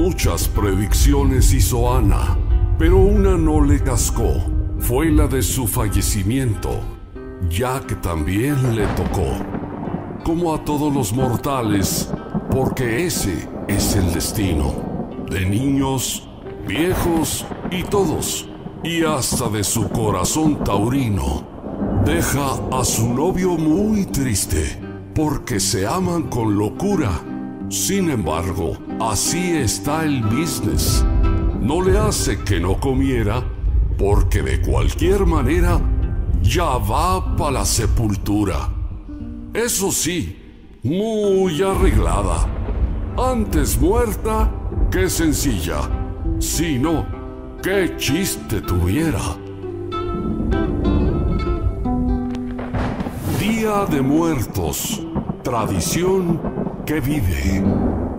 Muchas predicciones hizo Ana, pero una no le cascó. Fue la de su fallecimiento, ya que también le tocó, como a todos los mortales, porque ese es el destino de niños, viejos y todos, y hasta de su corazón taurino. Deja a su novio muy triste, porque se aman con locura. Sin embargo, así está el business. No le hace que no comiera, porque de cualquier manera ya va pa' la sepultura. Eso sí, muy arreglada. Antes muerta que sencilla. Si no, qué chiste tuviera. Día de Muertos, tradición que vive.